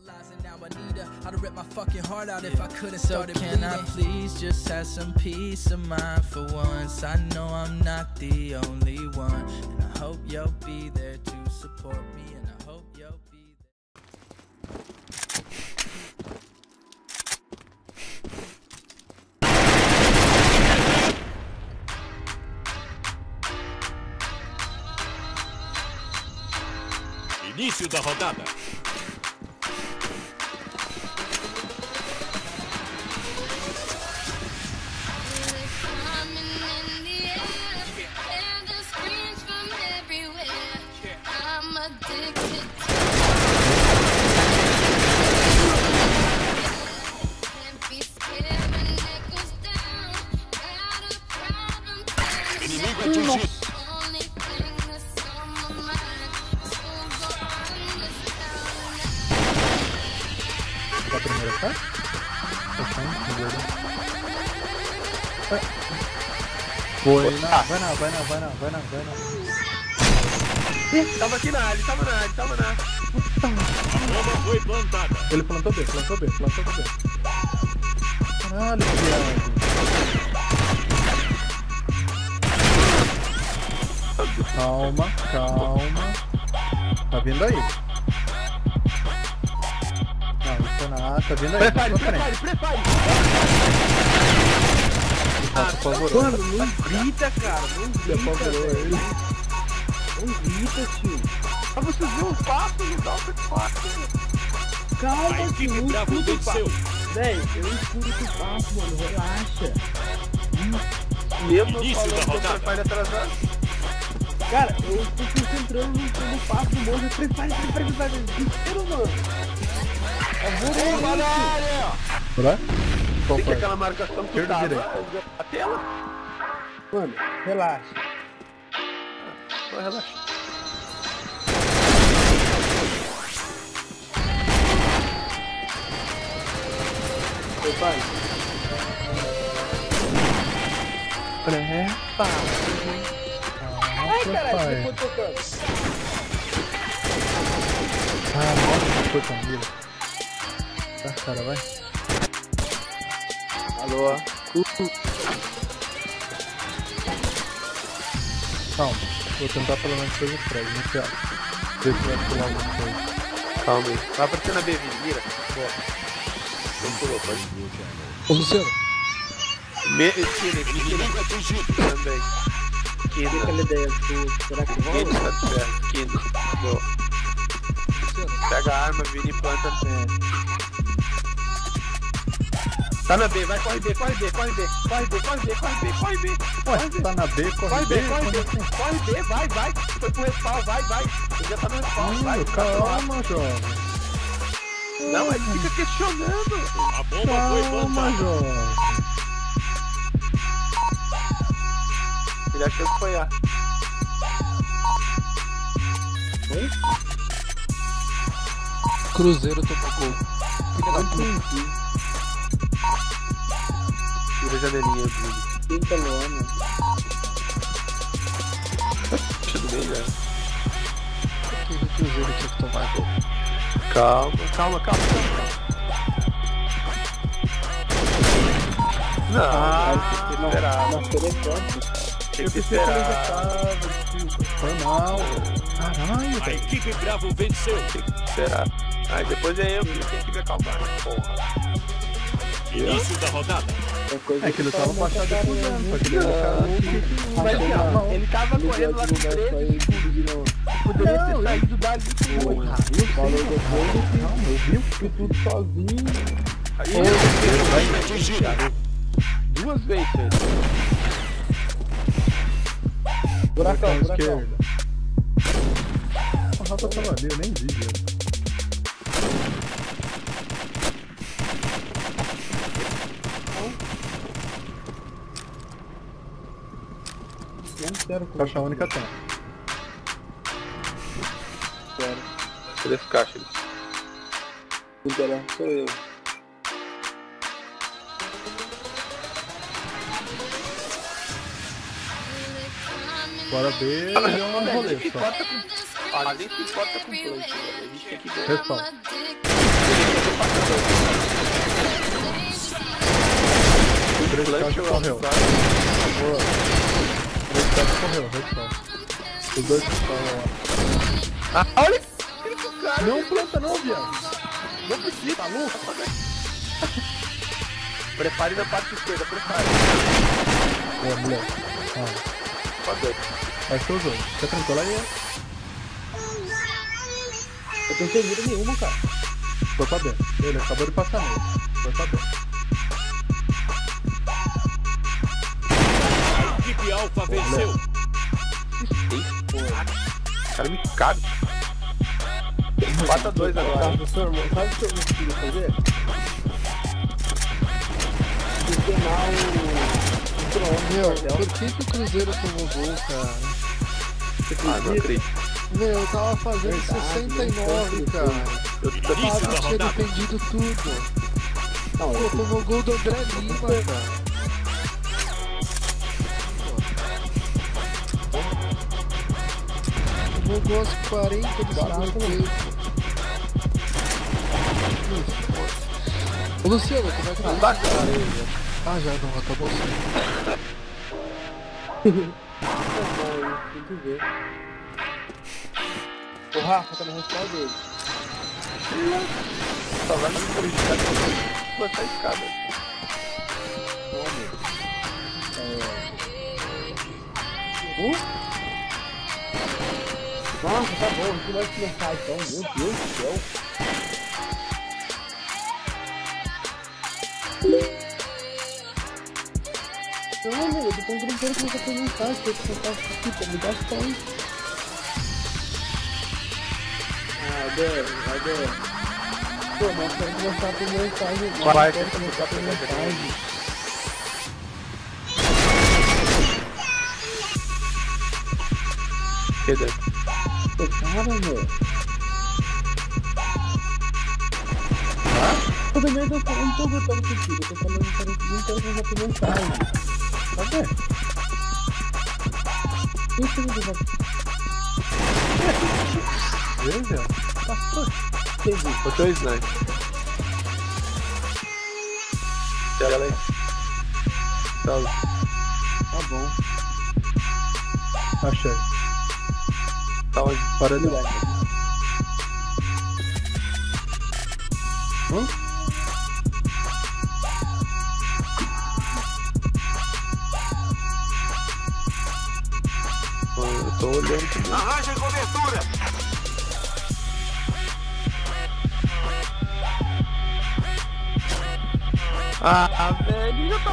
So can I please just have some peace of mind for once? I know I'm not the only one, and I hope you'll be there to support me, and I hope you'll be there. Início da rodada. Inimigo atingido. A primeira tá? Foi na. Vai na. Ih, tava aqui na área, tava na. A bomba foi plantada. Ele plantou B. Caralho, que viagem. Calma. Tá vindo aí. Não, ele foi na A, tá vindo aí. Prepare. Por favor. Mano, não grita, cara. Não grita, Não grita, tio. Mas você viu o passo, não dá o passo. Calma, A equipe Bravo venceu. Véi, eu escuro o passo, mano. Relaxa. Mesmo Início da falando que eu rodada. prepare atrasado. Cara, eu tô concentrando no passo do moço. Prepare. Desespero, mano. Lá na área. Bora? Tem que aquela marcação que Esquerda tá ou direita? a tela. Mano, relaxa. Só relaxa. Prepare. Ai, caralho, você foi tocando. Nossa, foi com mira. Tá, cara, vai. Alô? Calma, vou tentar pelo menos coisa atrás, né, Thiago? Ver se vai pular alguma coisa. Calma aí. Vai aparecer na B, mira. Boa. Não pulou, pode. Ô, Luciano. Inimigo atingido. Também. Quina. Aquela ideia do... Será que rola? Quina, tá certo. Quina. Boa. Pega a arma, vira e planta. Tá na B, vai, corre B. Ué, tá na B, corre B. Corre B, vai. Foi pro respawn, vai. Você já tá no respawn, vai. Calma, jovem. Não, mas fica questionando. A bomba foi plantada. Jovem. Ele achou que foi A. Oi? Cruzeiro tomou gol. Filha da puta. Tira a janelinha, Bruno. Pinta lona. Tudo bem, já. Por que o Cruzeiro tinha que tomar gol? Calma. Não, tem que esperar. Tem que esperar. Foi mal. Caralho, A velho. equipe Bravo venceu. Tem que esperar. Aí depois é eu que tenho que me acalmar. Porra. Início da rodada. É que ele tava baixado acusando, só que ele Mas ele tava correndo lá com 13 segundos. Poderia ter saído dali. Porra, eu vi que tudo sozinho. Inimigo atingido. 2 vezes. Buracão esquerda. A Rafa tava ali, eu nem vi, velho. Caixa única tem. Quero. 3 caixas. Sou eu. Bora ver e é uma rolê só. A gente se importa com plante, velho. A gente tem que ver. Respawn. 3K correu. Boa. 3K correu, respawn. Os dois estão lá. Ah, olha isso, cara. Não planta não, viado. Não precisa, tá louco? Prepare na parte esquerda, prepare. Boa, mulher. Cadê? Vai ser o jogo. Fica tranquilo aí, ó. Eu tenho seguro nenhuma, cara. Foi pra dentro. Ele acabou de passar nele. Foi pra dentro. A equipe Alpha venceu. O cara me cabe. 4-2 agora. Professor, sabe o que eu consigo fazer? Funcionar Meu, por que o Cruzeiro tomou gol, cara? não acredito. Meu, eu tava fazendo 69, cara. Eu tô Início da Tinha rodada. defendido tudo. Não, Pô, tomou gol do André Lima, cara. Tomou gol aos 40 do segundo tempo. Ô Luciano, como é que não tá? dá, cara. Ah, já não, acabou sim. Tem que ver. O Rafa tá no respaldo dele. Só vai me prejudicar de botar a escada. Nossa, tá bom, a gente vai começar então, meu Deus do céu. Não, meu, eu tô tentando que você tem mensagem, eu tô tentando aqui pra me dar som. Cadê? Pô, mas eu quero começar por mensagem. Vai, eu quero começar por mensagem. Cadê? Pô, cara, meu. Eu também não tô gostando contigo, eu tô falando que não quero começar por mensagem. Cadê? Deixa eu ver. Eu, velho? Entendi. Botou o sniper. Pega lá aí. Tá bom. Achei. Tá onde? Para ali. Eu tô olhando aqui. Arranja cobertura. Velho, já tá.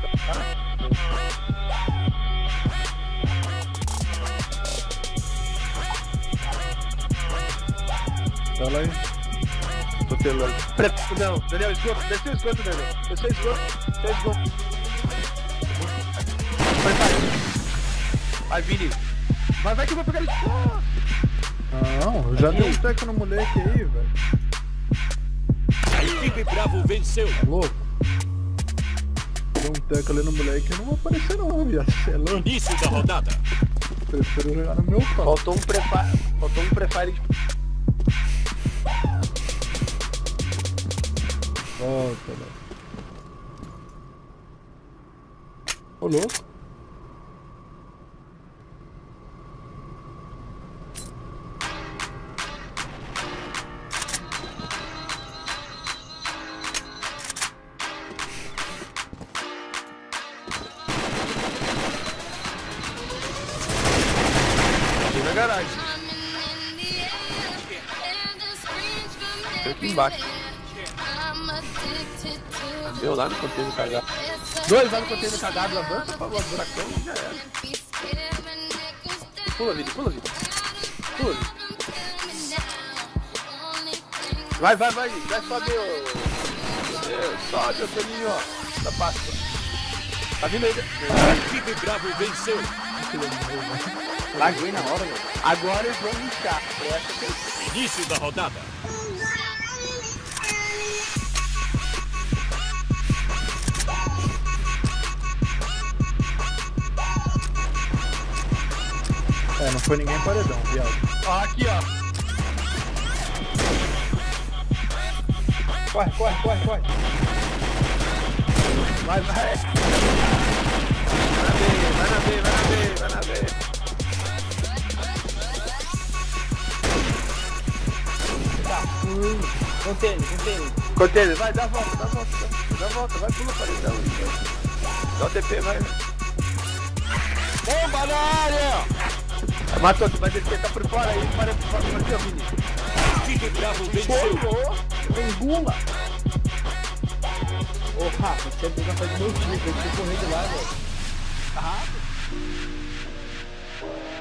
Fala aí. Tô pelando. Não, Daniel, esgoto. Desceu o esgoto, Daniel. Desceu o esgoto. Vai, Vini. Vai que eu vou pegar ele. Não, eu já dei um teco no moleque aí, velho. A equipe Bravo venceu. Tá louco? Dei um teco ali no moleque e não vou aparecer não, viado. Você é louco? Início da rodada. Prefiro jogar no meu pau. Faltou um preparo. Volta, velho. Ô, louco. Aqui na garagem. Tem aqui embaixo. Deu lá no container cagado. Dois lá no container cagado, avança pra favor, buracão e já era. Pula, vida. Vai, sobe, ô. Sobe, ô Toninho, ó. Da Páscoa. Tá vindo aí. A equipe Bravo venceu. Laguei na hora, velho. Agora eles vão inchar. Presta atenção. Início da rodada. Não foi ninguém paredão, viado. Ó, aqui, ó. Corre. Vai. Vai na B. Container, vai, dá a volta, vai pula para ele, dá o TP, vai. Bomba na área! Matou, tu vai descer, tá por fora aí, para o Vini. Equipe Bravo venceu. Engula! Ô Rafa, você tem que fazer meu time, tem que correr de lá, velho. Tá rápido.